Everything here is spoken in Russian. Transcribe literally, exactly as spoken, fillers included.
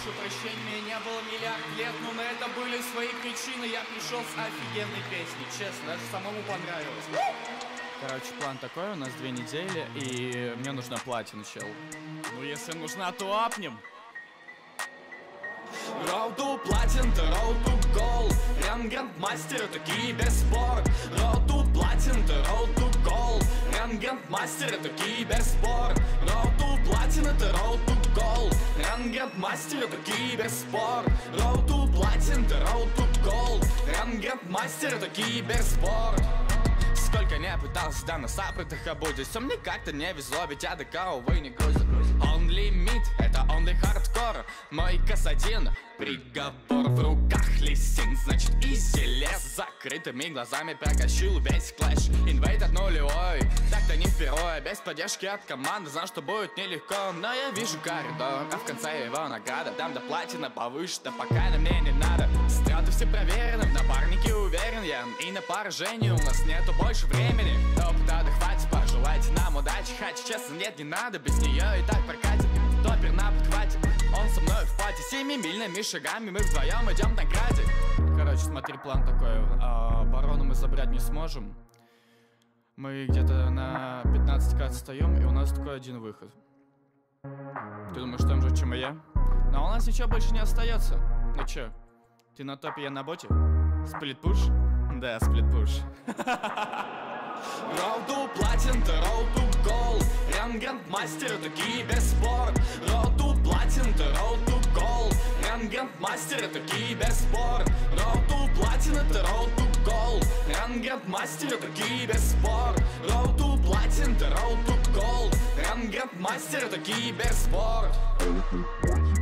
прошу прощения, меня не было миллиард лет, но на это были свои причины. Я пришел с офигенной песней, честно, даже самому понравилось. Короче, план такой, у нас две недели, и мне нужна платина, чел. Ну, если нужна, то апнем. Road to Platin, to Road to Gold. Рен Грандмастер, это киберспорт. Road to Platin, to Road to Gold. Рен Грандмастер, это киберспорт. Road to Platin, это Road to Gold. Рен Грандмастер, это киберспорт. Road to Platin, to Road to Gold. Рен Грандмастер, это киберспорт. Сколько не пытался, да на саппортах обудить, все мне как-то не везло, ведь я до кого вы не грузит. Only meat, это only hardcore. Мой кас один, приговор в руках лисин. Значит изи лес, с закрытыми глазами прокачил весь клэш. Инвейт от нулевой, так-то не впервой. Без поддержки от команды, знал, что будет нелегко. Но я вижу коридор, а в конце его награда. Дам до платина повыше, да пока на мне не надо. Страты все проверены, в напарнике уверен я. И на поражение у нас нету больше времени. Опыта да хватит, пожелайте нам удачи. Хотя честно, нет, не надо, без нее и так прокатит. Топер на подхвате, он со мной в пати. Семимильными шагами мы вдвоем идем на граде. Короче, смотри, план такой. а, Барона мы забрать не сможем. Мы где-то на пятнадцать ка отстаем, и у нас такой один выход. Ты думаешь, там же, чем и я? Но у нас ничего больше не остается. Ну чё, ты на топе, я на боте? Сплит-пуш? Да, сплит-пуш. Road to Platin, to Road to Gold. Рен Грандмастер, это киберспорт. Road to Platin, to Road to Gold. Рен Грандмастер, это киберспорт. Road to Platin, это Road to Gold. Рен Грандмастер, это киберспорт. Road to Platin, to Road to Gold. Рен Грандмастер, это киберспорт.